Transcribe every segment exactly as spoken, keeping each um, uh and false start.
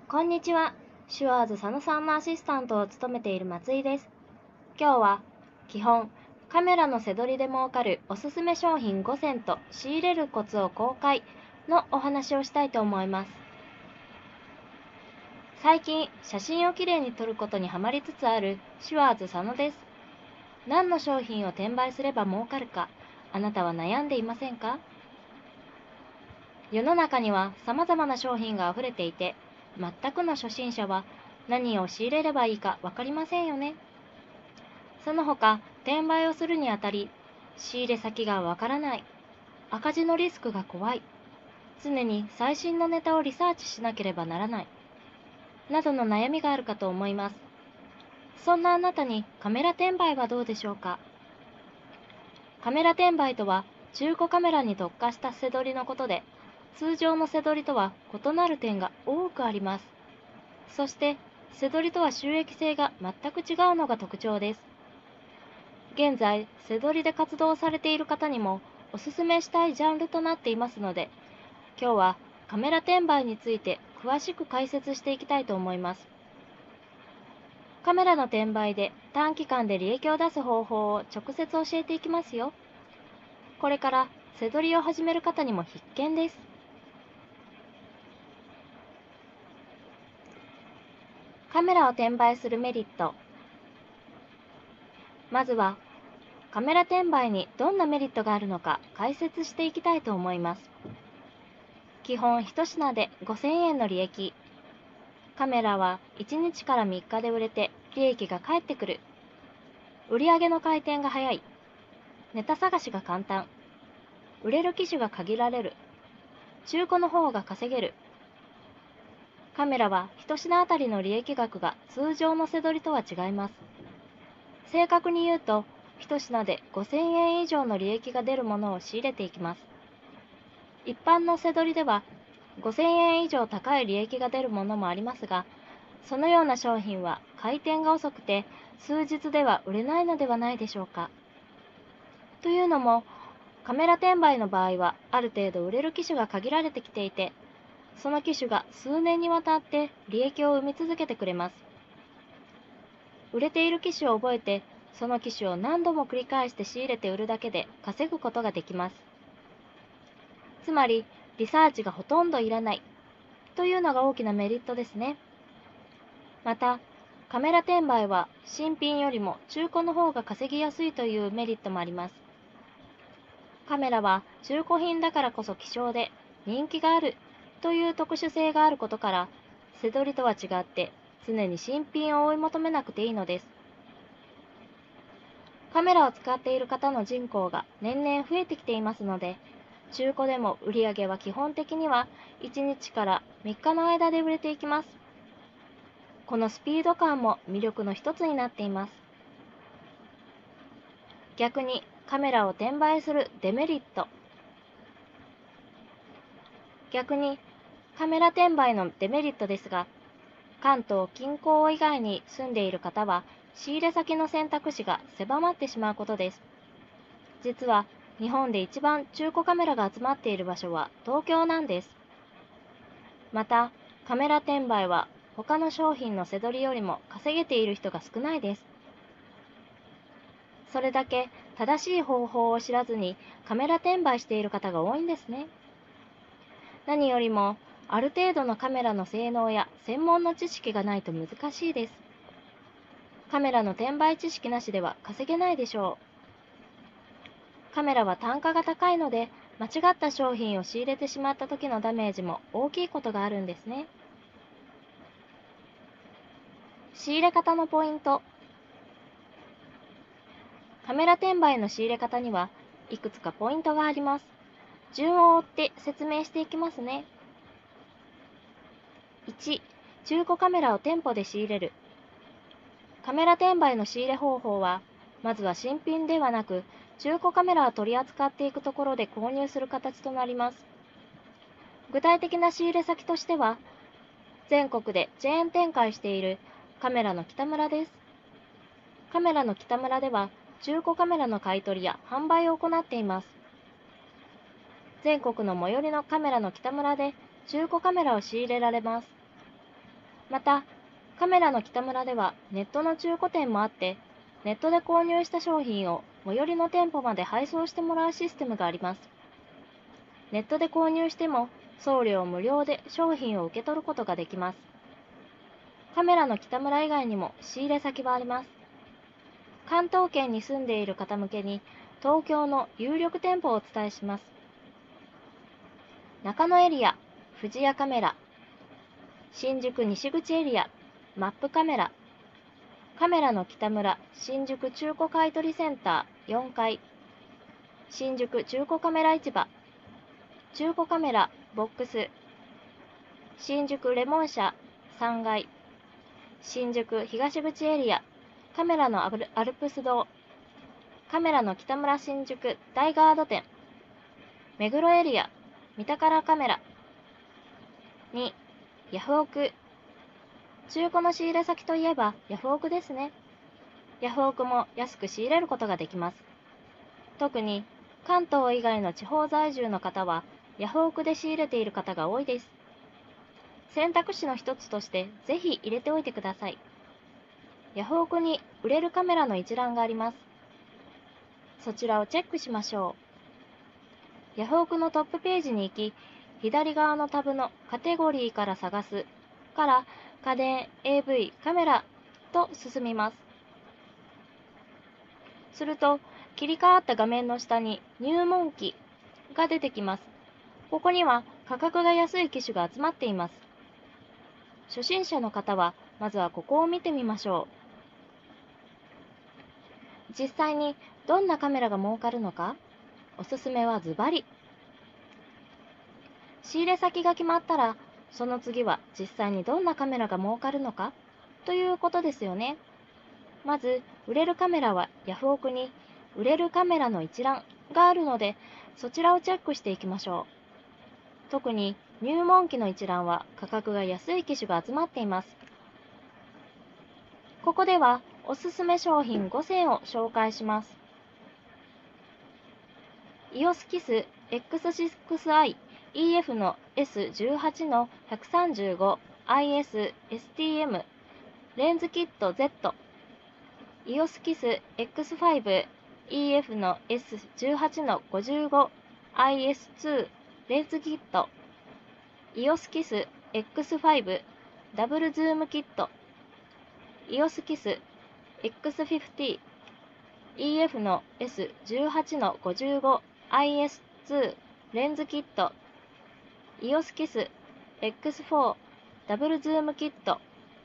こんにちは。シュワーズ佐野さんのアシスタントを務めている松井です。今日は基本カメラの背取りで儲かるおすすめ商品ごせんと仕入れるコツを公開のお話をしたいと思います。最近写真をきれいに撮ることにハマりつつあるシュワーズ佐野です。何の商品を転売すれば儲かるか、あなたは悩んでいませんか？世の中には様々な商品があふれていて、全くの初心者は何を仕入れればいいか分かりませんよね。その他、転売をするにあたり、仕入れ先が分からない、赤字のリスクが怖い、常に最新のネタをリサーチしなければならない、などの悩みがあるかと思います。そんなあなたにカメラ転売はどうでしょうか？カメラ転売とは、中古カメラに特化した背取りのことで、通常の背取りとは異なる点が多くあります。そして、背取りとは収益性が全く違うのが特徴です。現在、背取りで活動されている方にもおすすめしたいジャンルとなっていますので、今日はカメラ転売について詳しく解説していきたいと思います。カメラの転売で短期間で利益を出す方法を直接教えていきますよ。これから背取りを始める方にも必見です。カメラを転売するメリット。まずはカメラ転売にどんなメリットがあるのか解説していきたいと思います。基本一品でごせんえんの利益。カメラはいちにちからみっかで売れて利益が返ってくる。売上の回転が早い。ネタ探しが簡単。売れる機種が限られる。中古の方が稼げる。カメラは一品あたりの利益額が通常の背取りとは違います。正確に言うと、一品でごせんえん以上の利益が出るものを仕入れていきます。一般の背取りではごせんえん以上高い利益が出るものもありますが、そのような商品は回転が遅くて数日では売れないのではないでしょうか。というのも、カメラ転売の場合はある程度売れる機種が限られてきていて、その機種が数年にわたって利益を生み続けてくれます。売れている機種を覚えて、その機種を何度も繰り返して仕入れて売るだけで稼ぐことができます。つまり、リサーチがほとんどいらないというのが大きなメリットですね。また、カメラ転売は新品よりも中古の方が稼ぎやすいというメリットもあります。カメラは中古品だからこそ希少で人気があるという特殊性があることから、背取りとは違って常に新品を追い求めなくていいのです。カメラを使っている方の人口が年々増えてきていますので、中古でも売り上げは基本的にはいちにちからみっかの間で売れていきます。このスピード感も魅力の一つになっています。逆にカメラを転売するデメリット。逆にカメラ転売のデメリットですが、関東近郊以外に住んでいる方は仕入れ先の選択肢が狭まってしまうことです。実は日本で一番中古カメラが集まっている場所は東京なんです。また、カメラ転売は他の商品の背取りよりも稼げている人が少ないです。それだけ正しい方法を知らずにカメラ転売している方が多いんですね。何よりも、ある程度のカメラの性能や専門の知識がないと難しいです。カメラの転売知識なしでは稼げないでしょう。カメラは単価が高いので、間違った商品を仕入れてしまった時のダメージも大きいことがあるんですね。仕入れ方のポイント。カメラ転売の仕入れ方にはいくつかポイントがあります。順を追って説明していきますね。いち、中古カメラを店舗で仕入れる。カメラ転売の仕入れ方法は、まずは新品ではなく、中古カメラを取り扱っていくところで購入する形となります。具体的な仕入れ先としては、全国でチェーン展開しているカメラの北村です。カメラの北村では、中古カメラの買い取りや販売を行っています。全国の最寄りのカメラの北村で中古カメラを仕入れられます。 また、カメラの北村ではネットの中古店もあって、ネットで購入した商品を最寄りの店舗まで配送してもらうシステムがあります。ネットで購入しても送料無料で商品を受け取ることができます。カメラの北村以外にも仕入れ先はあります。関東圏に住んでいる方向けに東京の有力店舗をお伝えします。中野エリア、富士屋カメラ。新宿西口エリア、マップカメラ。カメラの北村新宿中古買取センターよんかい。新宿中古カメラ市場。中古カメラボックス。新宿レモン社さんがい。新宿東口エリア、カメラのアルアルプス堂。カメラの北村新宿大ガード店。目黒エリア、三宝カメラ。に、ヤフオク。中古の仕入れ先といえばヤフオクですね。ヤフオクも安く仕入れることができます。特に関東以外の地方在住の方はヤフオクで仕入れている方が多いです。選択肢の一つとしてぜひ入れておいてください。ヤフオクに売れるカメラの一覧があります。そちらをチェックしましょう。ヤフオクのトップページに行き、左側のタブのカテゴリーから探すから家電、エーブイ、カメラと進みます。すると、切り替わった画面の下に入門機が出てきます。ここには価格が安い機種が集まっています。初心者の方は、まずはここを見てみましょう。実際にどんなカメラが儲かるのか、おすすめはズバリ。仕入れ先が決まったら、その次は実際にどんなカメラが儲かるのかということですよね。まず、売れるカメラはヤフオクに売れるカメラの一覧があるので、そちらをチェックしていきましょう。特に入門機の一覧は価格が安い機種が集まっています。ここではおすすめ商品ごせんを紹介します。イオスキス エックスシックスアイイーエフ の エスじゅうはちのひゃくさんじゅうごアイエスエスティーエム レンズキット Z。 イオスキス エックスファイブイーエフ の エスじゅうはちのごじゅうごアイエスツー レンズキット。イオスキス エックスファイブ ダブルズームキット。イオスキス エックスフィフティーイーエフ の エスじゅうはちのごじゅうごアイエスツー レンズキット。イオスキス エックスフォー ダブルズームキット。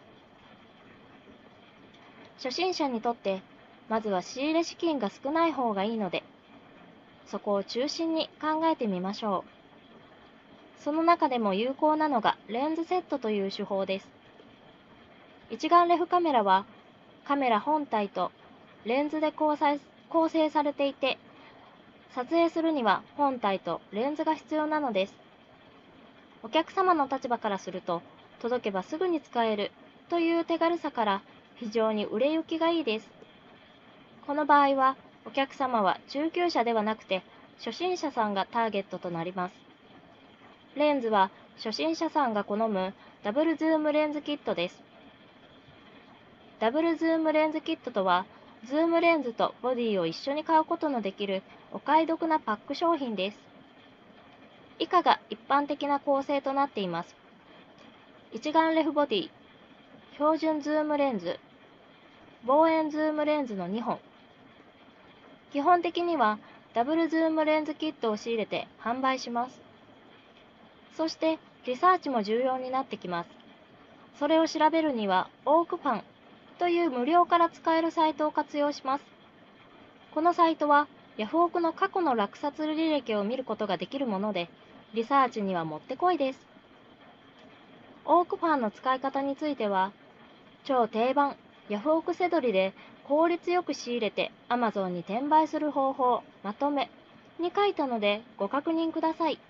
初心者にとってまずは仕入れ資金が少ない方がいいので、そこを中心に考えてみましょう。その中でも有効なのがレンズセットという手法です。一眼レフカメラはカメラ本体とレンズで構成構成されていて、撮影するには本体とレンズが必要なのです。お客様の立場からすると、届けばすぐに使えるという手軽さから非常に売れ行きがいいです。この場合は、お客様は中級者ではなくて初心者さんがターゲットとなります。レンズは初心者さんが好むダブルズームレンズキットです。ダブルズームレンズキットとは、ズームレンズとボディを一緒に買うことのできるお買い得なパック商品です。以下が一般的な構成となっています。一眼レフボディ、標準ズームレンズ、望遠ズームレンズのにほん。基本的にはダブルズームレンズキットを仕入れて販売します。そしてリサーチも重要になってきます。それを調べるにはオークファンという無料から使えるサイトを活用します。このサイトはヤフオクの過去の落札履歴を見ることができるもので、リサーチにはもってこいです。オークファンの使い方については、超定番ヤフオクせどりで効率よく仕入れて Amazon に転売する方法まとめに書いたのでご確認ください。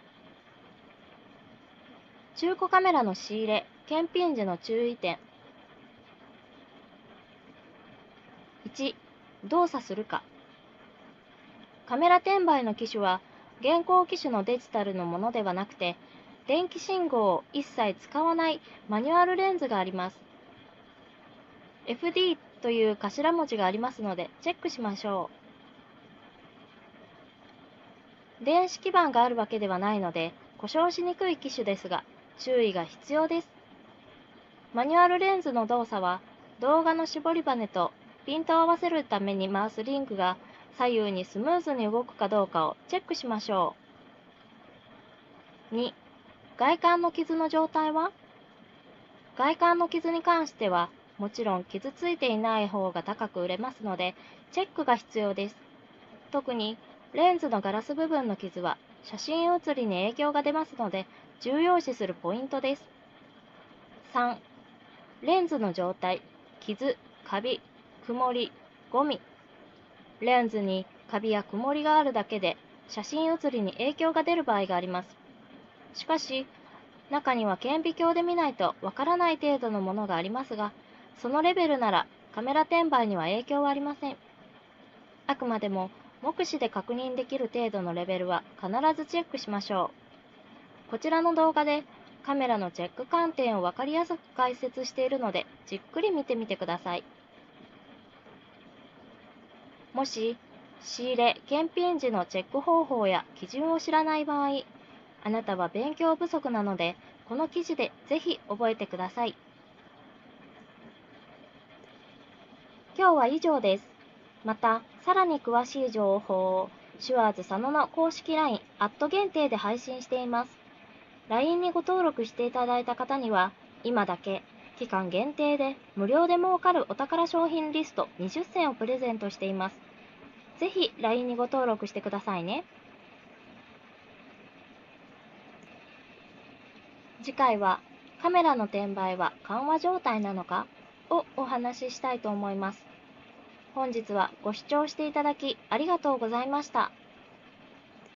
中古カメラの仕入れ・検品時の注意点。いち、動作するか。カメラ転売の機種は現行機種のデジタルのものではなくて、 電気信号を一切使わないマニュアルレンズがあります。エフディー という頭文字がありますのでチェックしましょう。電子基板があるわけではないので故障しにくい機種ですが注意が必要です。マニュアルレンズの動作は動画の絞りバネとピントを合わせるために回すリングが左右にスムーズに動くかどうかをチェックしましょう。に、外観の傷の状態は？外観の傷に関してはもちろん傷ついていない方が高く売れますのでチェックが必要です。特にレンズのガラス部分の傷は写真写りに影響が出ますので重要視するポイントです。さん、レンズの状態、傷、カビ、曇り、ゴミ。レンズにカビや曇りがあるだけで写真写りに影響が出る場合があります。しかし、中には顕微鏡で見ないとわからない程度のものがありますが、そのレベルならカメラ転売には影響はありません。あくまでも目視で確認できる程度のレベルは必ずチェックしましょう。こちらの動画でカメラのチェック観点を分かりやすく解説しているのでじっくり見てみてください。もし仕入れ・検品時のチェック方法や基準を知らない場合、あなたは勉強不足なのでこの記事でぜひ覚えてください。今日は以上です。また、さらに詳しい情報をシュワーズ佐野の公式 ライン アット限定で配信しています。ライン にご登録していただいた方には、今だけ期間限定で無料で儲かるお宝商品リストにじゅっせんをプレゼントしています。ぜひ ライン にご登録してくださいね。次回はカメラの転売は緩和状態なのかをお話ししたいと思います。本日はご視聴していただきありがとうございました。